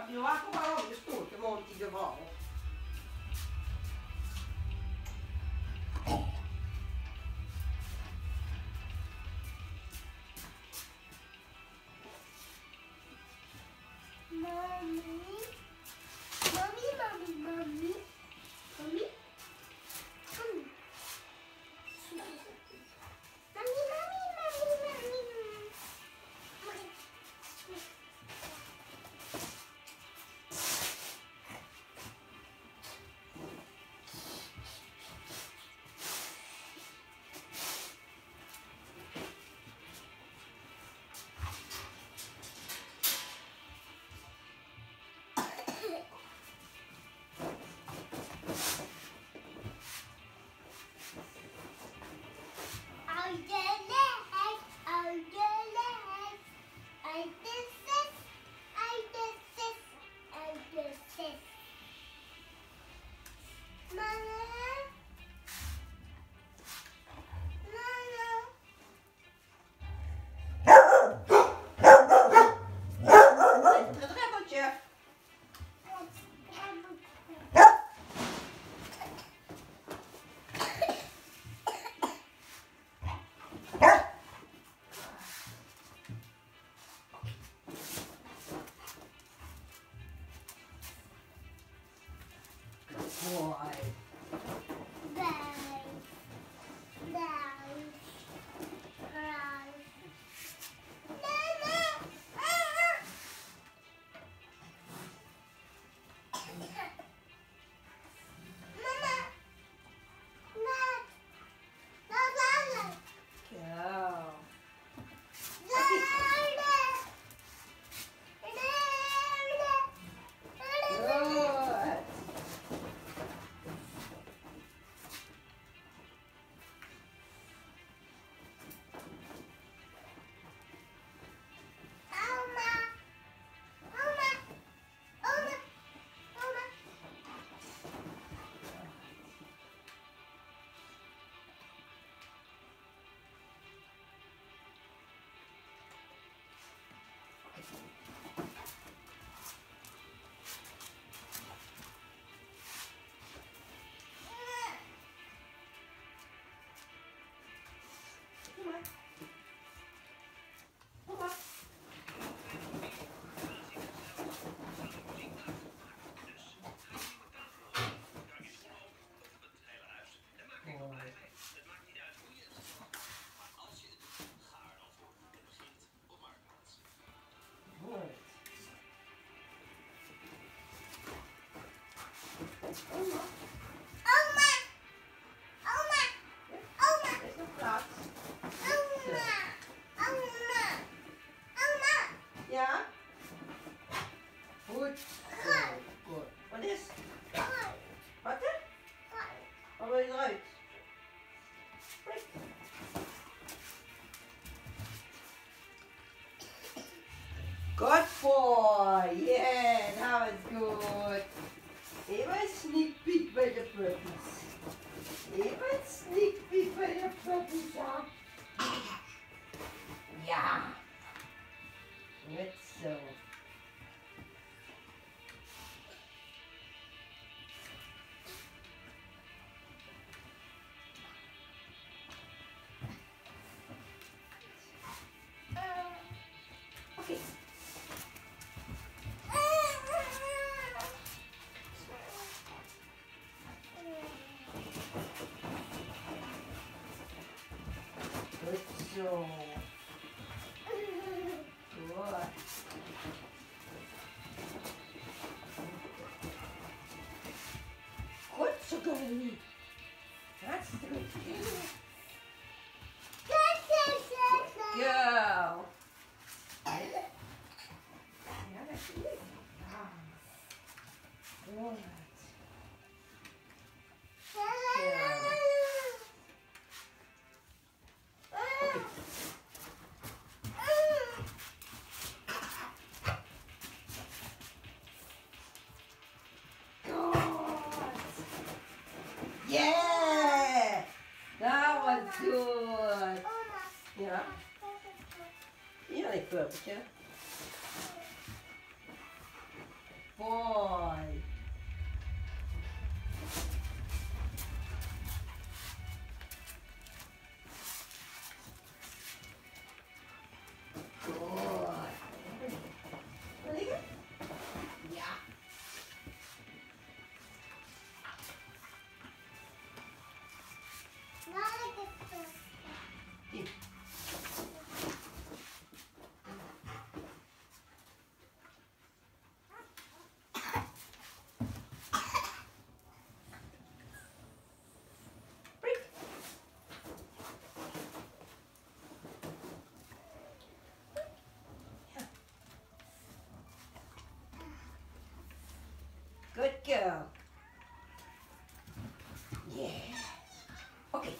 je wacht toch wel op je stoot, gewoon in ieder geval. Good boy, yeah, that was good. Even sneak peek by the puppies. Even sneak peek by the puppies, huh? Yeah. Good so. Okay. Good so. Good. Good so good. That's the good girl. Girl. Ja, dat is het. Good. Yeah, that was good. Ja, ja, ik puppertje. boy. Good. Really good? Yeah. Here. Break. Good girl. Yeah. Okay.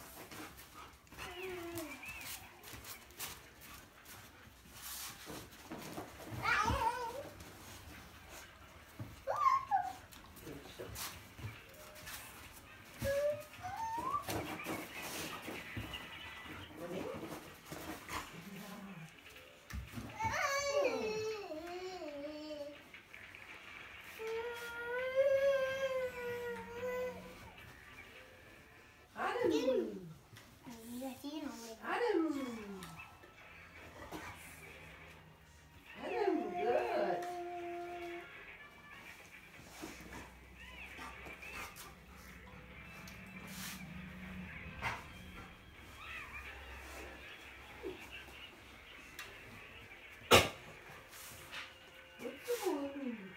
Ready? Adam. Adam. Adam, good. Good boy.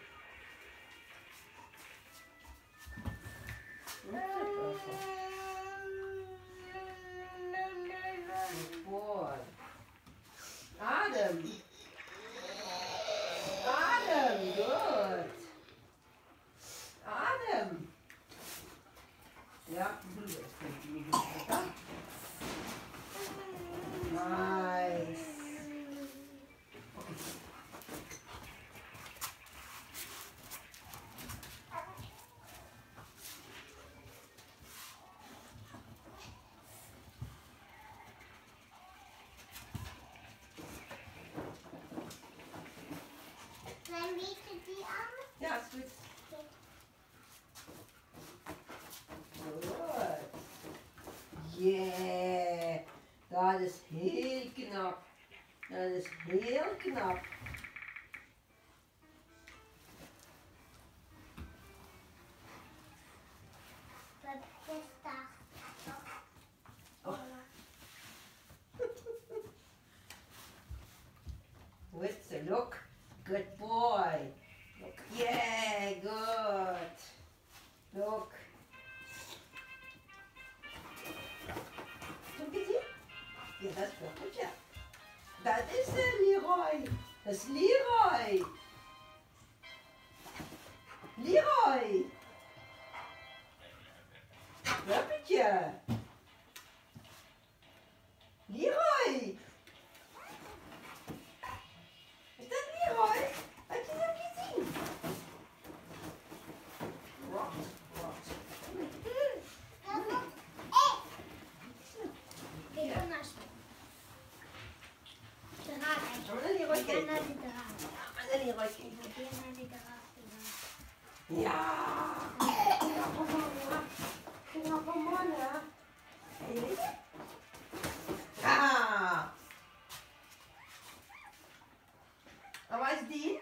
Good boy. Adam. Adam, good. Adam. Ja, das könnte ich nicht besser. Nice. Ja, ist gut. Good. Yeah. Dat is heel knap. Dat is heel knap. Good, so look. Good boy. Look. Yeah, good. Look. Zo'n beetje? Ja, dat is wel goed, ja. Dat is Leroy. Dat is Leroy. Leroy. Huppetje. Leroy. Is dat Leroy? Had je hem gezien? Rot, rot. Gaan we naar Leroy kijken? Gaan we naar Leroy kijken? Ja. Ging op een mannen. Ah. En waar is die?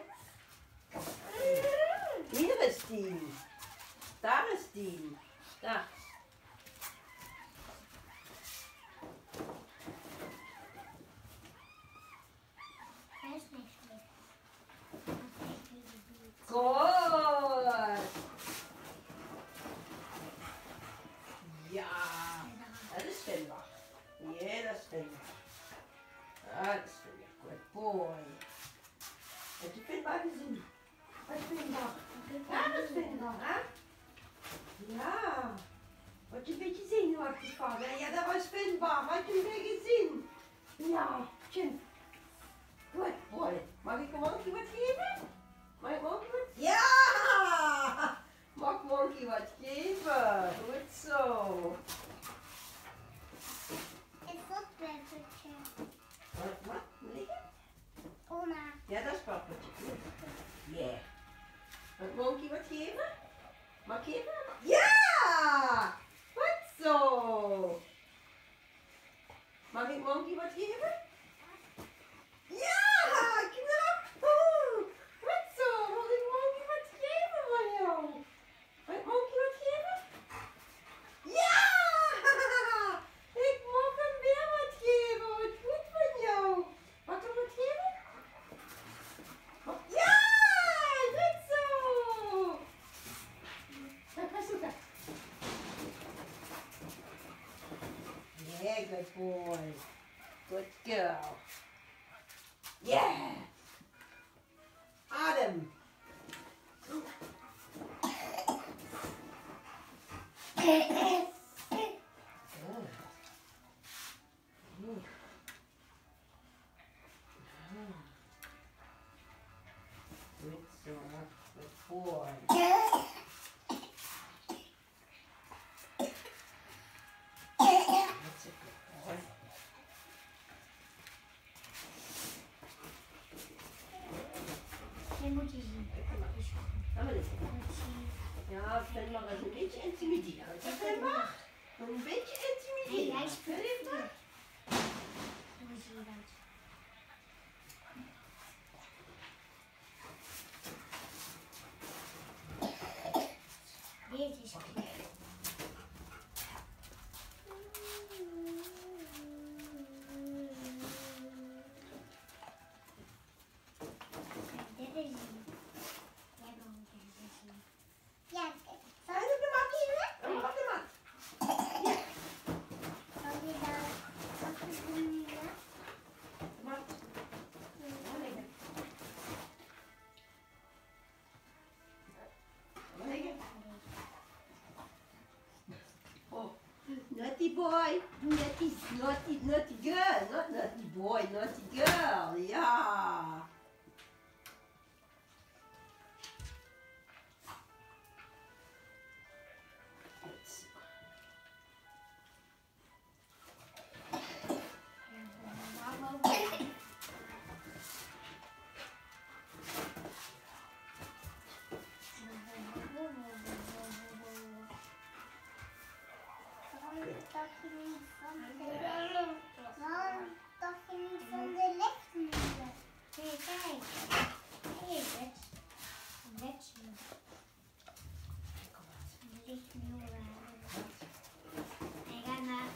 Hier is die. Daar is die. Daar. Goed. Ja. Dat is Finbar. Ja, dat is Finbar. Dat is Finbar. Good boy. Heb je Finbar gezien? Wat is Finbar? Ja, dat is Finbar, hè? Ja. Word je een beetje zenuwachtig van, hè? Ja, dat was Finbar. Had je hem weer gezien? Ja, Chin. Good boy. Mag ik Monkey wat geven? Mag ik Monkey wat? Ja! Mag Monkey wat geven? Goed zo. Wat? Liggen? Oma. Ja, dat is pappetje. Yeah. Mag Monkey wat geven? Mag ik geven? Ja! Goed zo! Mag ik Monkey wat geven? Ja! Knap! Goed zo! Mag ik Monkey wat geven van jou? Mag ik Monkey wat geven? Ja! Ik mag hem weer wat geven. Wat goed van jou. Mag ik hem wat geven? Ja! Goed zo! Ga zoeken. Yeah, good boy. Good girl. Yeah! Adem. Good so, good boy. That's a good boy. Je moet je zien. Gaan we dit doen? Ja, Venma is een beetje intimiderend. Venma? Een beetje Hey, intimiderend. jij speelt Vind je dat? Hoe zie je dat? Dit is goed. Kijk, dit is hem. Jij mag dit zien. Ja, Ga je op de mat? Ja, op de mat. Ja, zal je daar afgevonden? de mat. Ga liggen. Ga liggen. Oh, naughty boy. Naughty girl. Not naughty boy, naughty girl. Ja. Goed zo. Waarom dacht je niet van de lichtmuren? Nee, kijk. Hier, dit. Lichtmuren. Lichtmuren. Ik ga naar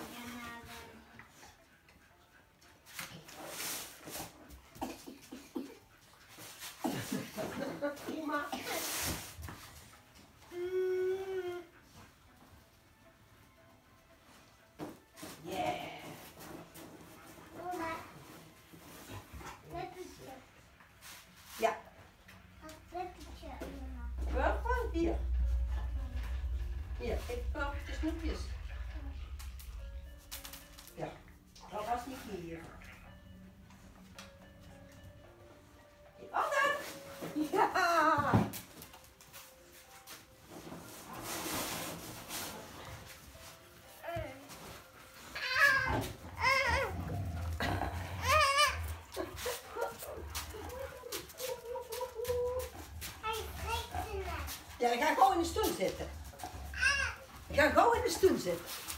Prima. Yeah. oma. Leppetje. Ja. Leppetje, oma. Purple? Hier. Hier, ik pak de snoepjes. Ja, dat was niet hier. Oh, dan! Ja! Ja, ik ga gewoon in de stoel zitten. Ik ga gewoon in de stoel zitten.